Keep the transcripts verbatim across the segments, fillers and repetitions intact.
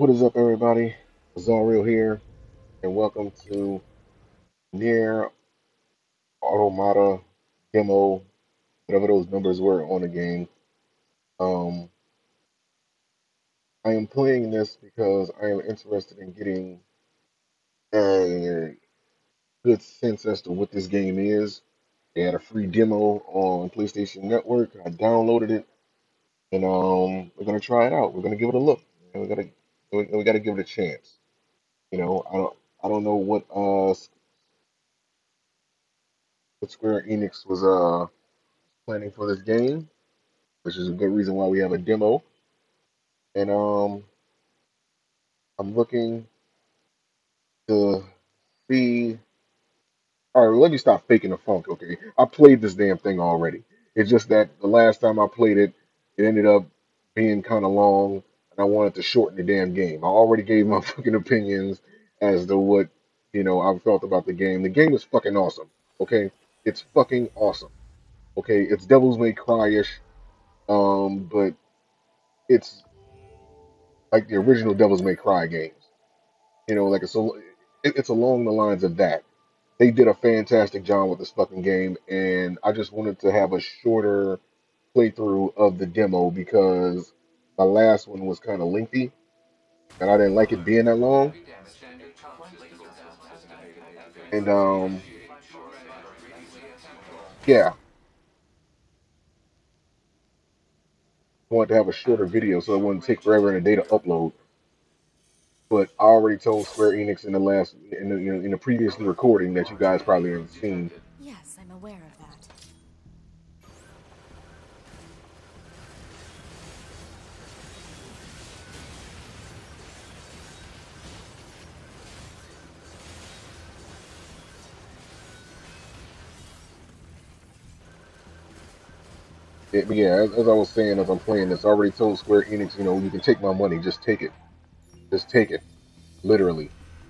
What is up, everybody? Zarreal here, and welcome to Near Automata Demo, whatever those numbers were on the game. Um, I am playing this because I am interested in getting a good sense as to what this game is. They had a free demo on PlayStation Network. I downloaded it, and um, we're gonna try it out. We're gonna give it a look, and we're gonna we, we got to give it a chance. You know, I don't I don't know what uh what Square Enix was uh planning for this game, which is a good reason why we have a demo. And um, I'm looking to see. All right, let me stop faking the funk. Okay, I played this damn thing already. It's just that the last time I played it, it ended up being kind of long, and I wanted to shorten the damn game. I already gave my fucking opinions as to what you know I felt about the game. The game is fucking awesome. Okay, it's fucking awesome. Okay, it's Devil's May Cry-ish, um, but it's like the original Devil's May Cry games. You know, like it's a, it- it's along the lines of that. They did a fantastic job with this fucking game, and I just wanted to have a shorter playthrough of the demo because my last one was kind of lengthy, and I didn't like it being that long. And um, yeah, I wanted to have a shorter video so it wouldn't take forever in a day to upload. But I already told Square Enix in the last, in the, you know, in the previous recording that you guys probably haven't seen. Yes, I'm aware of that. It, but yeah, as, as I was saying, as I'm playing this, I already told Square Enix, you know, you can take my money, just take it, just take it, literally.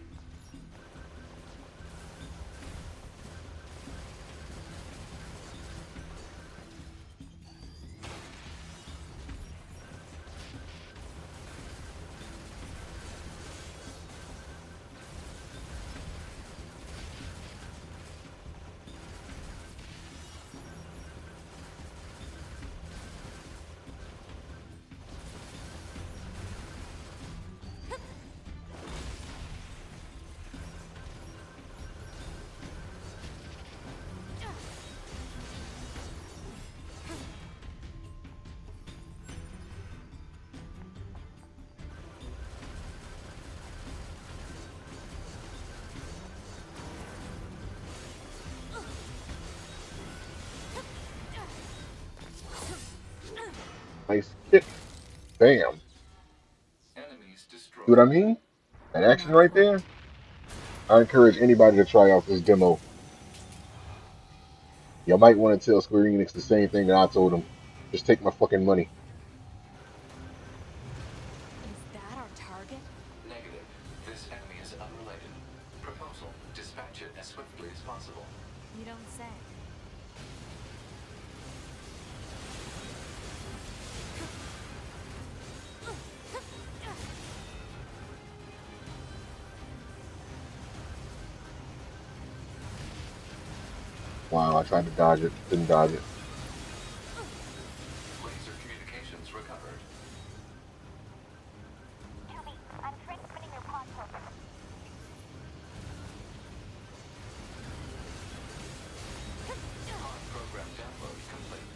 Nice kick, bam. See what I mean? That action Not right quite. there. I encourage anybody to try out this demo. You might want to tell Square Enix the same thing that I told them. Just take my fucking money. Is that our target? Negative. This enemy is unrelated. Proposal. Dispatch it as swiftly as possible. You don't say. Wow, I tried to dodge it, didn't dodge it. Laser communications recovered. I'm transmitting your pod program. Pod program download complete.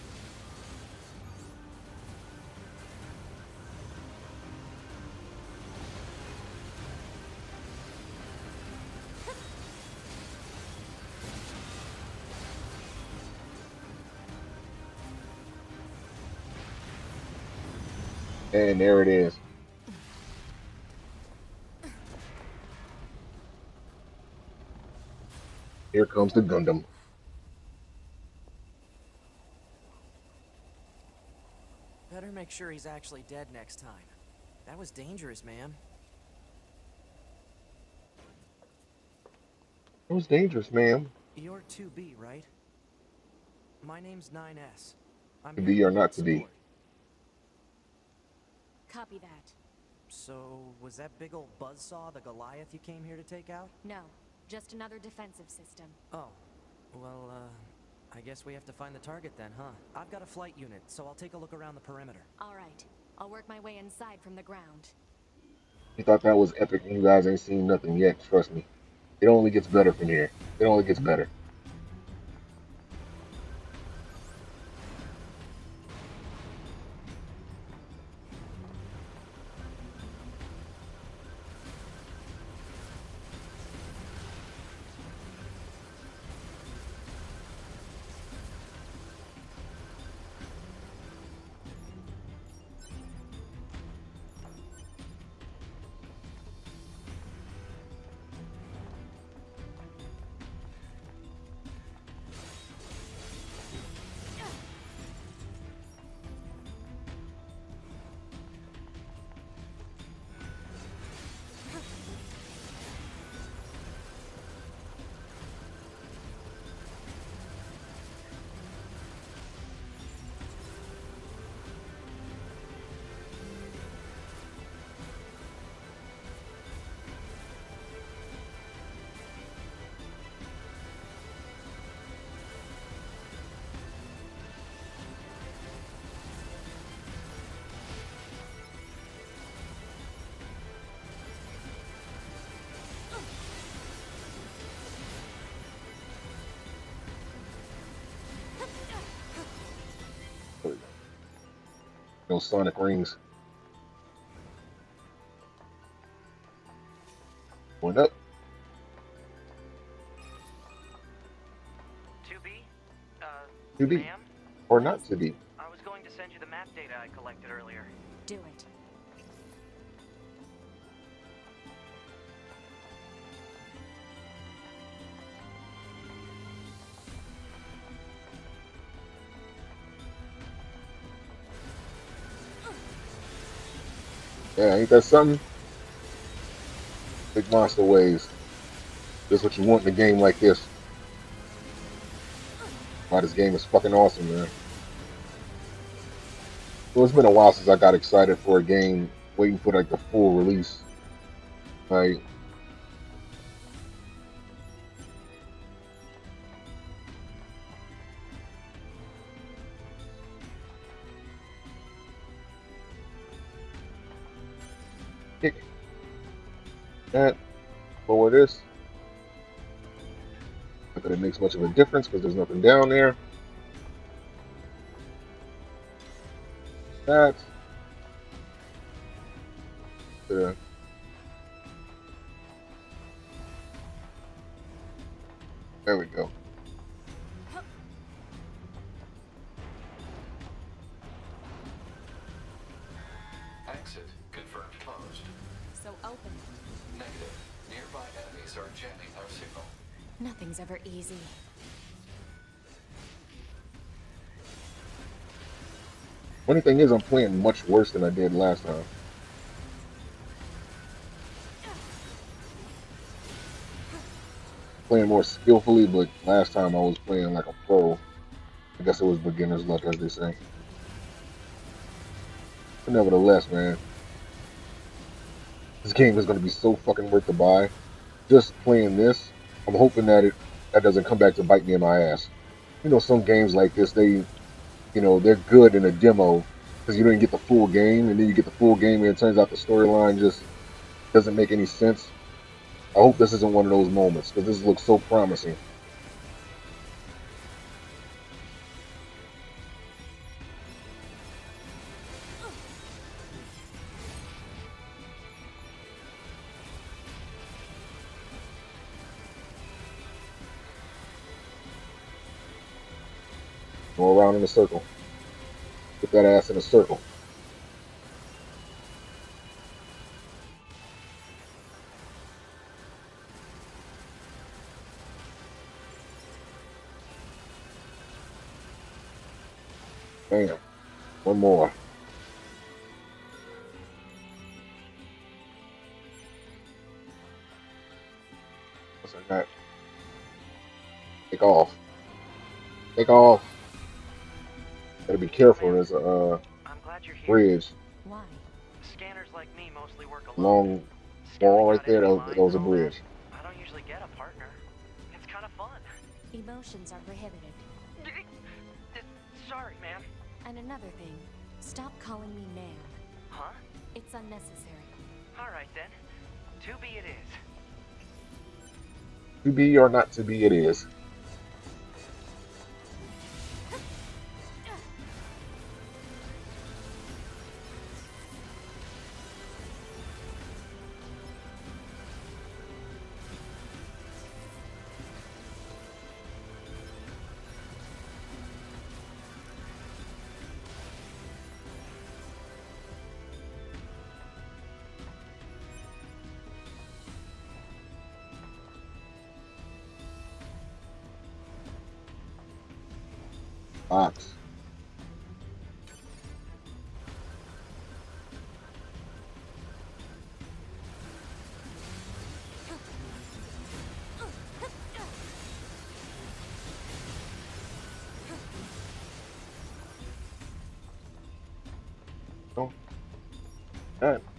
And there it is. Here comes the Gundam. Better make sure he's actually dead next time. That was dangerous, man. It was dangerous, ma'am. You're two B, right? My name's nine S. I'm To here to be or provide not to be. support. Copy that. So, was that big old buzzsaw the Goliath you came here to take out? No, just another defensive system. Oh, well, uh, I guess we have to find the target then, huh? I've got a flight unit, so I'll take a look around the perimeter. All right, I'll work my way inside from the ground. You thought that was epic, and you guys ain't seen nothing yet. Trust me, it only gets better from here. It only gets better. There we go. Those sonic rings. Going up. two B? Uh, To be. ma'am? Or not to be. I was going to send you the map data I collected earlier. Do it. Yeah, ain't that something? Big monster waves. That's what you want in a game like this. Why this game is fucking awesome, man. Well, it's been a while since I got excited for a game, waiting for like the full release. Like, kick that, lower this. Not that it makes much of a difference because there's nothing down there. That. Uh, there we go. Exit confirmed closed. So open. Negative. Nearby enemies are jamming our signal. Nothing's ever easy. Funny thing is, I'm playing much worse than I did last time. Playing more skillfully, but last time I was playing like a pro. I guess it was beginner's luck, as they say. But nevertheless, man, this game is going to be so fucking worth the buy. Just playing this, I'm hoping that it that doesn't come back to bite me in my ass. You know, some games like this, they, you know, they're good in a demo because you didn't get the full game, and then you get the full game, and it turns out the storyline just doesn't make any sense. I hope this isn't one of those moments because this looks so promising. Go around in a circle. Get that ass in a circle. Bam. One more. What's that? Take off. Take off. Gotta be careful. There's a uh, I'm glad you're here. bridge. Why? Scanners like me mostly work alone. Long Scouting wall right out there. enemy That was, mines that was a and all that, bridge. I don't usually get a partner. It's kind of fun. Emotions are prohibited. Sorry, man. And another thing, stop calling me ma'am. Huh? It's unnecessary. All right then. To be it is. To be or not to be, it is. Box. Oh. All right.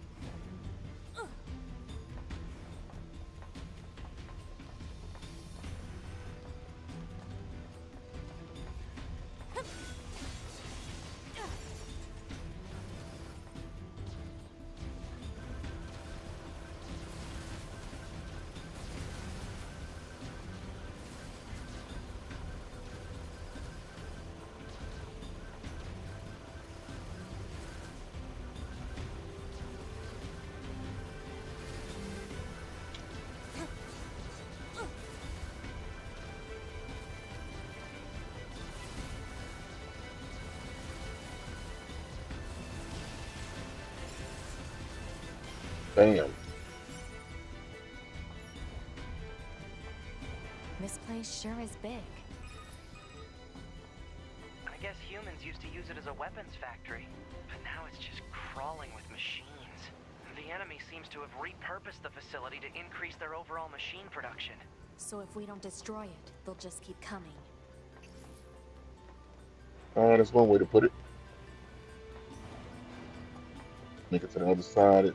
Bam. This place sure is big. I guess humans used to use it as a weapons factory, but now it's just crawling with machines. The enemy seems to have repurposed the facility to increase their overall machine production. So if we don't destroy it, they'll just keep coming. Uh, that's one way to put it. Make it to the other side.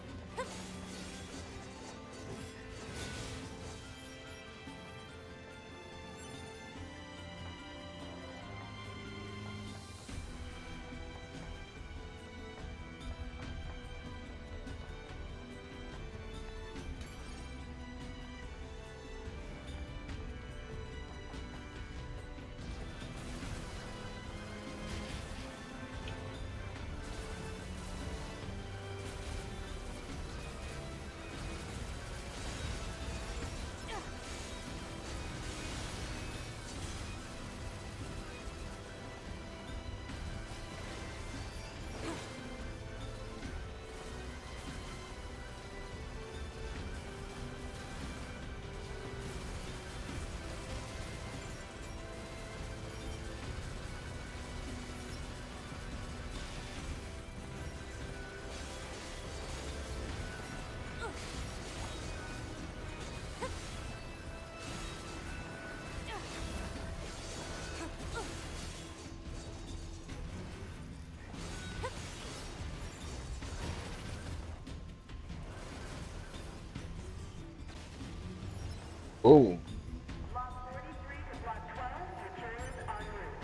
Boom. Block thirty-three to block twelve, materials en route.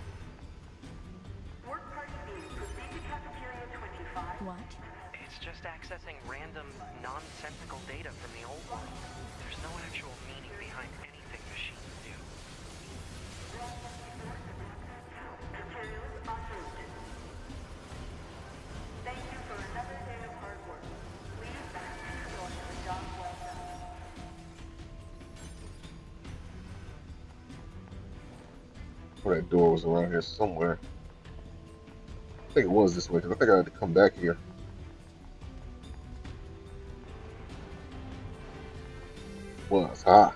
Work party B, proceed to cafeteria twenty-five. What? It's just accessing random, nonsensical data from the old one. There's no actual meaning behind anything machines do. Materials en route. Thank you for another day of hard work. Please thank you for doing a job well done. Oh, that door was around here somewhere. I think it was this way because I think I had to come back here. Was ha.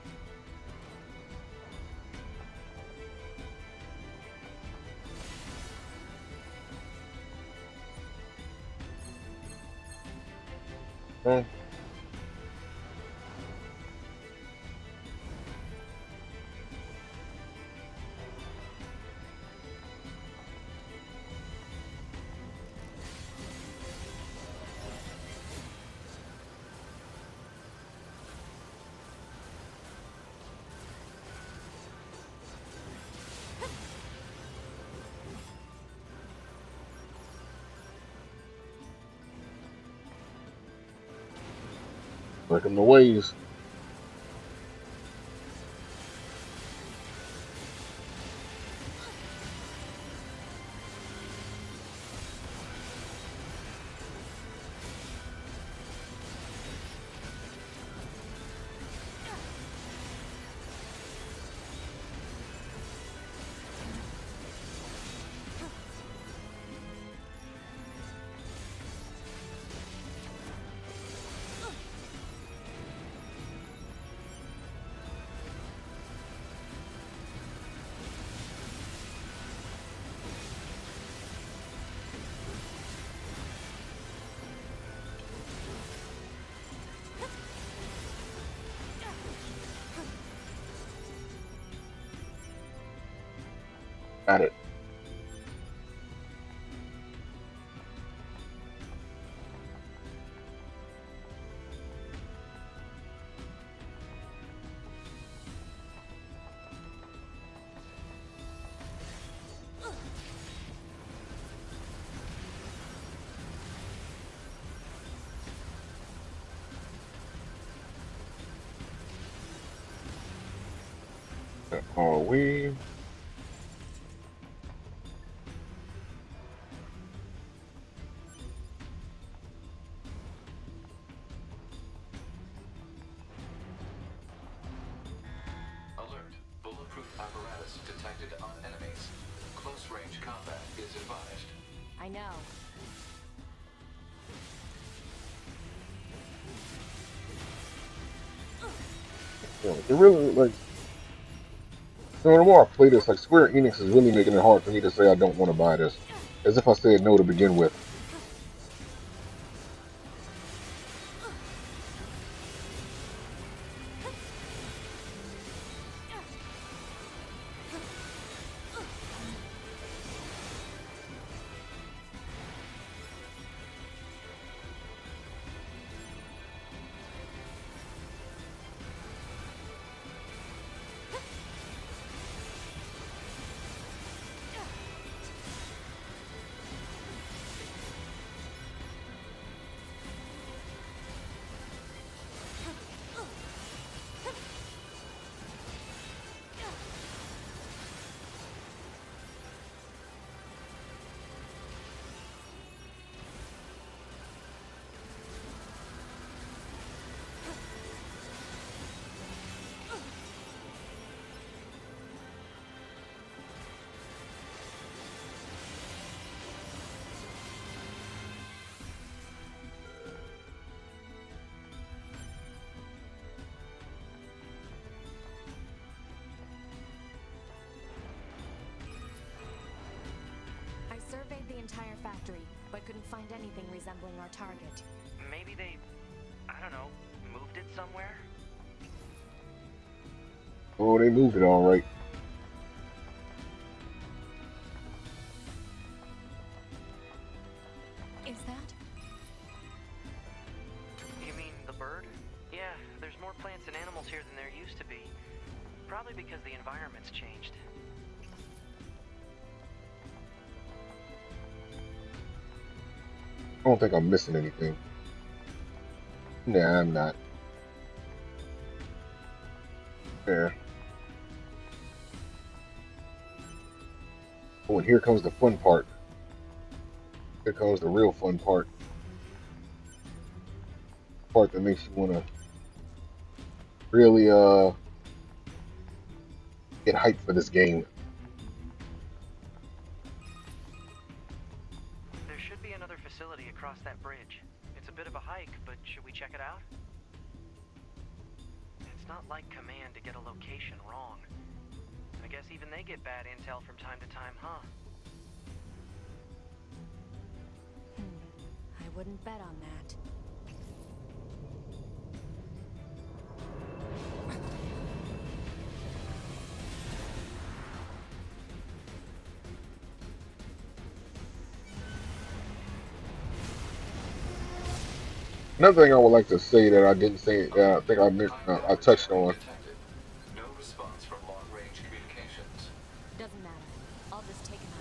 Huh? like them the ways. Got it. Are we? Alert. Bulletproof apparatus detected on enemies. Close range combat is advised. I know. Yeah, it really like. So the more I play this, like Square Enix is really making it hard for me to say I don't want to buy this, as if I said no to begin with. I surveyed the entire factory, but couldn't find anything resembling our target. Maybe they, I don't know, moved it somewhere? Oh, they moved it all right. Is that? You mean the bird? Yeah, there's more plants and animals here than there used to be. Probably because the environment's changed. I don't think I'm missing anything. Nah, I'm not. There. Oh, and here comes the fun part. Here comes the real fun part. Part that makes you want to really uh get hyped for this game. There should be another facility across that bridge. It's a bit of a hike, but should we check it out? It's not like Command to get a location wrong. I guess even they get bad intel from time to time, huh? Hmm. I wouldn't bet on that. Another thing I would like to say that I didn't say, that I think I missed, uh, I touched on. Detected. No response from long-range communications. Doesn't matter. I'll just take him out.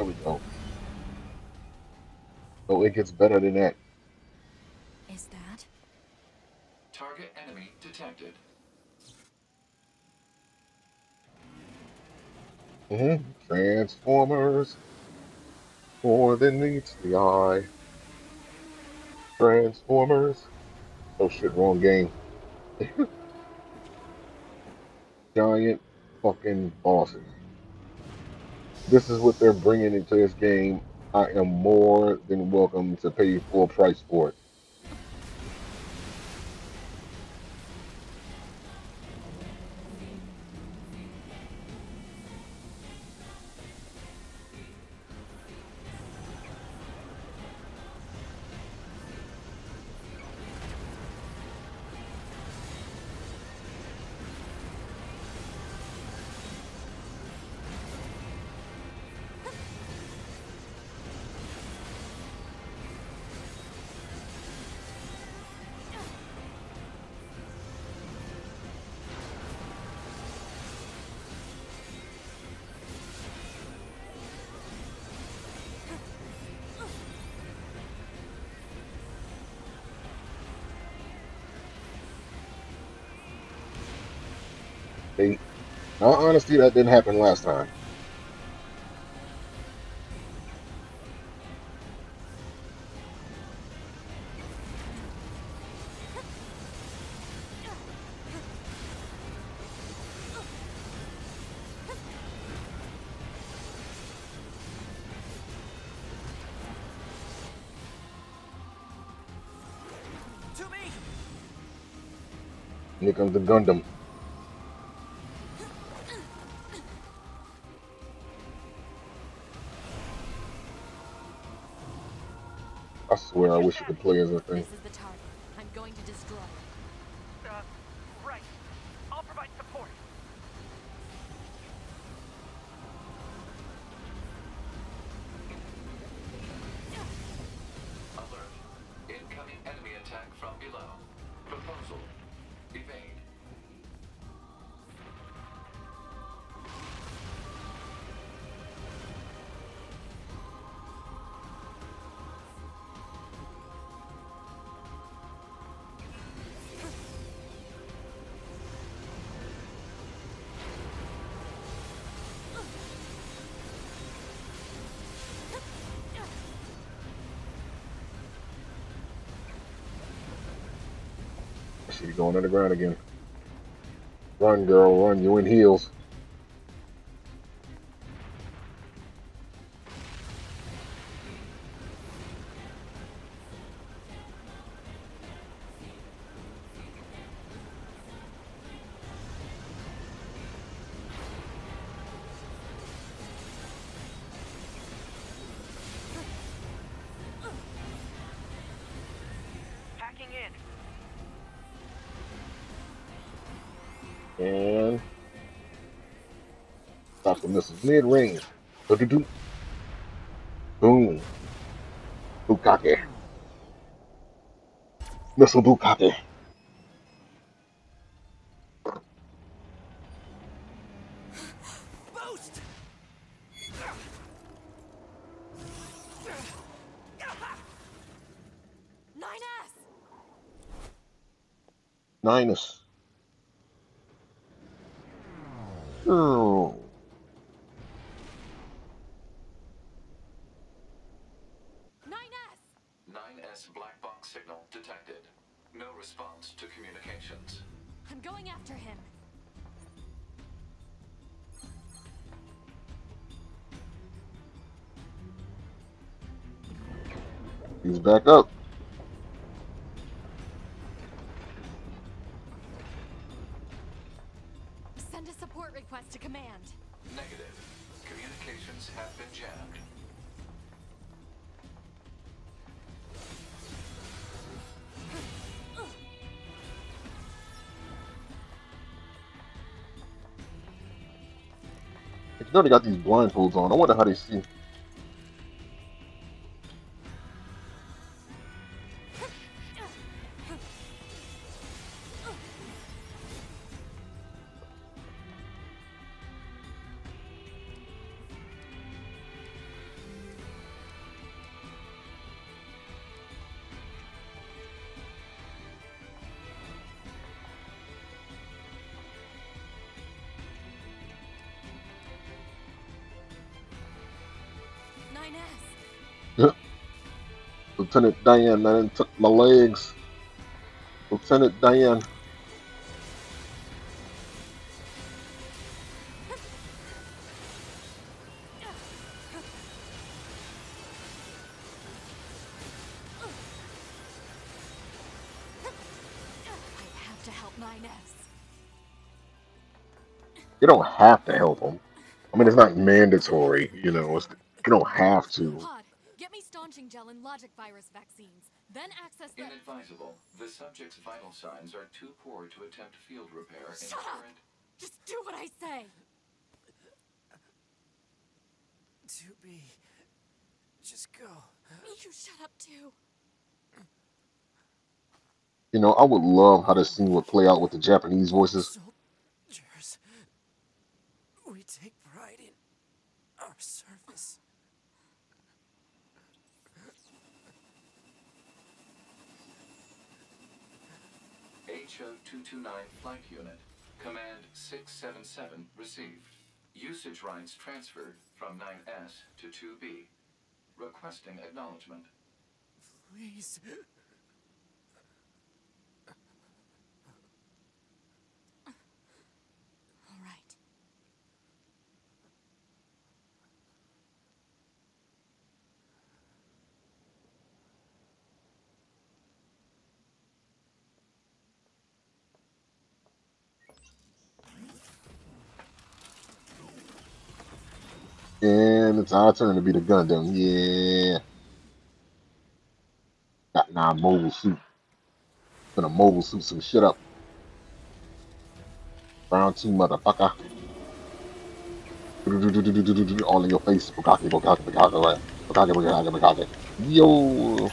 we go. Oh, it gets better than that. Is that? Target enemy detected. Mm-hmm. Transformers. More than meets the eye. Transformers. Oh shit, wrong game. Giant fucking bosses. This is what they're bringing into this game. I am more than welcome to pay full price for it. They, now, honestly, that didn't happen last time. To me! Here comes the Gundam. I swear, I wish you could play as a thing. This is the target. I'm going to destroy it. Uh, right. I'll provide support. Alert. Incoming enemy attack from below. Proposal. Evade. She's going underground again. Run, girl, run. You in heels. Hacking in. And stop the missiles mid-range. Do-do-do. Boom. Bukake. Missile Bukake. Boost! nine S! Ninus. Oh. nine S! nine S black box signal detected. No response to communications. I'm going after him. He's back up. Send a support request to command. Negative. Communications have been jammed. You know they got these blindfolds on. I wonder how they see. Ness. Lieutenant Diane, I didn't took my legs. Lieutenant Diane. I have to help nine S. You don't have to help them. I mean, it's not mandatory, you know. It's, you don't have to. Pod, get me staunching gel and logic virus vaccines. Then access the. Inadvisable. The subject's vital signs are too poor to attempt field repair in Shut up! current. Just do what I say. two B. Just go. You shut up too. You know, I would love how this scene would play out with the Japanese voices. Soldiers. We take pride in our service. H O two two nine Flight Unit. Command six seven seven received. Usage rights transferred from nine S to two B. Requesting acknowledgement. Please. All right. And it's our turn to be the Gundam. Yeah. Got nine mobile suit. Gonna mobile suit some shit up. Round two, motherfucker. All in your face. Bukake, bukake, bukake, right? Bukake, bukake, bukake. Yo.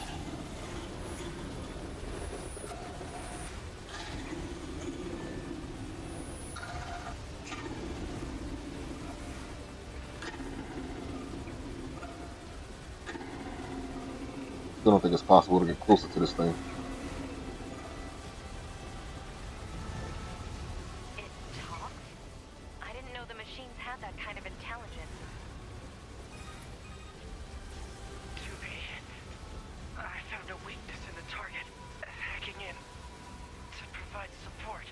Still don't think it's possible to get closer to this thing. It talks? I didn't know the machines had that kind of intelligence. two B. I found a weakness in the target. Hacking in to provide support.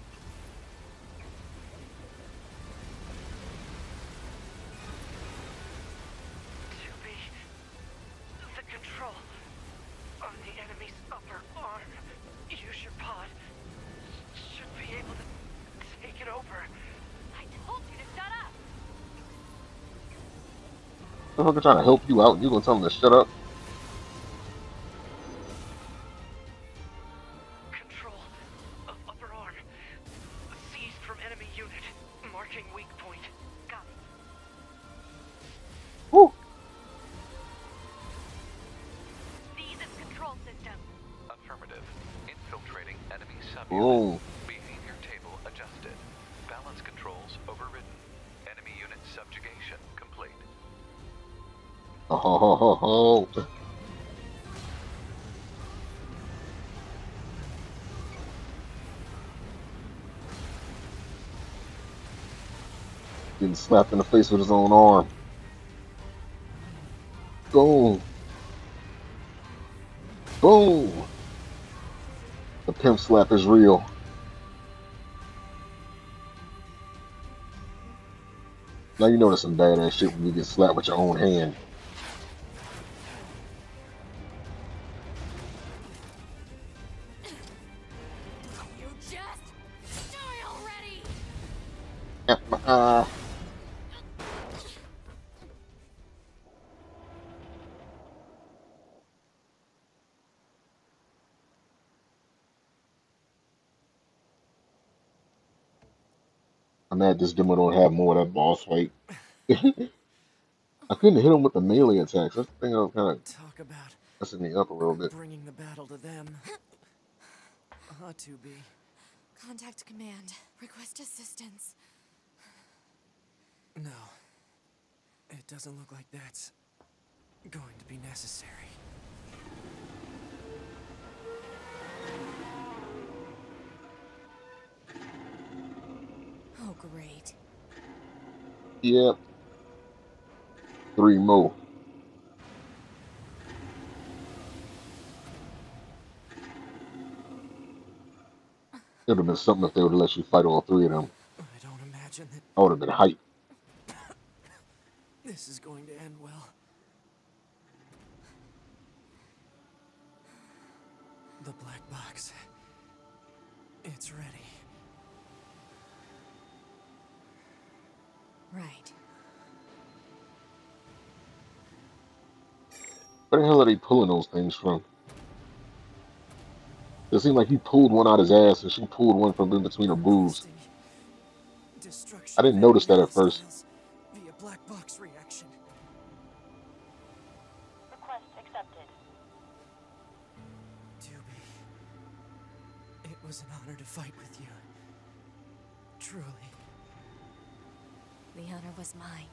two B. The control on the enemy's upper arm. Use your pod. Should be able to take it over. I told you to shut up! The fuck, I'm trying to help you out. You gonna tell them to shut up? Control of upper arm. Seized from enemy unit. Marking weak point. Got it. Woo. Seize its control system. Affirmative. Infiltrating enemy subunit. Boom. Behavior table adjusted. Balance controls overridden. Enemy unit subjugation complete. Oh, ho, ho, ho, ho. Getting slapped in the face with his own arm. Boom. Boom. The pimp slap is real. Now you know there's some badass shit when you get slapped with your own hand. You just die already. Uh, I'm mad this demo don't have more of that boss fight. I couldn't hit him with the melee attacks. That's the thing that was kind of Talk about messing me up a little bit. bringing the battle to them. Uh, two B. Contact command. Request assistance. No. It doesn't look like that's going to be necessary. Oh, great. Yep. Three more. It would have been something if they would have let you fight all three of them. I don't imagine that I would have been hyped. this is going to end well. The black box. It's ready. Right. Where the hell are they pulling those things from? It seemed like he pulled one out his ass and she pulled one from in between her boobs. Requesting destruction I of didn't notice enemy that at first. hostiles via black box reaction. Request accepted. Doobie, it was an honor to fight with you. Truly. The honor was mine.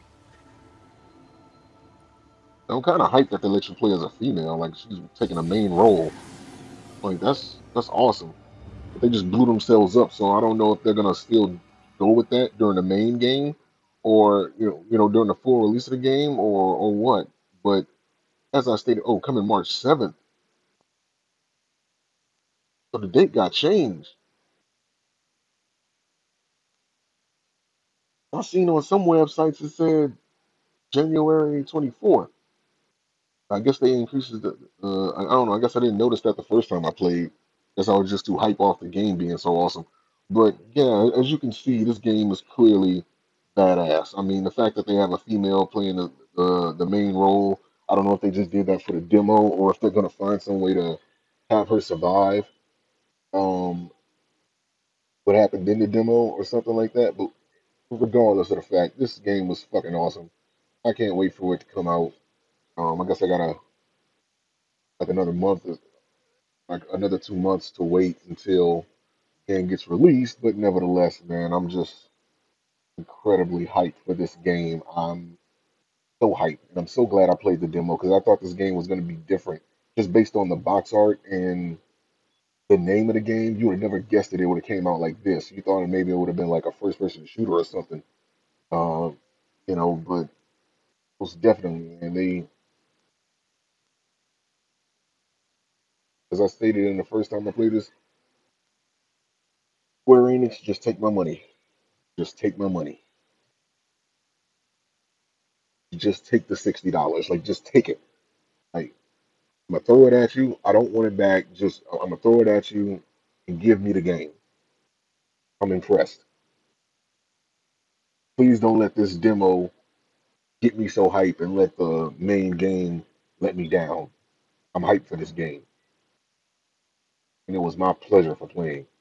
I'm kind of hyped that they let you play as a female, like she's taking a main role. Like that's that's awesome. But they just blew themselves up, so I don't know if they're gonna still go with that during the main game, or you know, you know, during the full release of the game, or or what. But as I stated, oh, coming March seventh, so the date got changed. I seen on some websites it said January twenty-fourth. I guess they increases the. Uh, I I don't know. I guess I didn't notice that the first time I played. Guess I was just too hype off the game being so awesome. But yeah, as you can see, this game is clearly badass. I mean, the fact that they have a female playing the the, the main role. I don't know if they just did that for the demo or if they're gonna find some way to have her survive. Um, what happened in the demo or something like that. But regardless of the fact, this game was fucking awesome. I can't wait for it to come out. Um, I guess I gotta like another month like another two months to wait until the game gets released. But nevertheless, man, I'm just incredibly hyped for this game. I'm so hyped, and I'm so glad I played the demo because I thought this game was going to be different. Just based on the box art and the name of the game, you would have never guessed that it would have came out like this. You thought maybe it would have been like a first-person shooter or something, um, you know. But most definitely, and they, as I stated in the first time I played this, Square Enix, just take my money. Just take my money. Just take the sixty dollars. Like, just take it. Like, I'm gonna throw it at you. I don't want it back. Just I'm gonna throw it at you and give me the game. I'm impressed. Please don't let this demo get me so hyped and let the main game let me down. I'm hyped for this game, and it was my pleasure for playing.